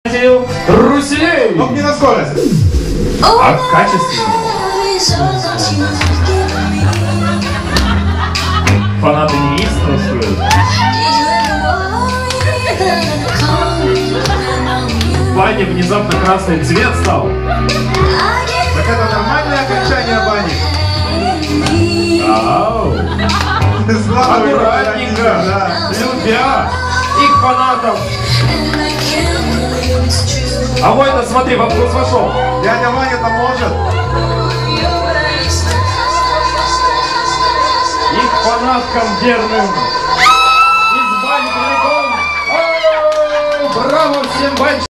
Руселей! Ну, не на скорость. А качественно. Фанаты неистовствуют. В бане внезапно красный цвет стал. Так это нормальное окончание бани. Ау. Аккуратненько, любя их фанатов. А Война, смотри, вопрос вошел. Дядя Ваня-то может. Их фанаткам верным. Из бани прямиком. Браво всем банщикам.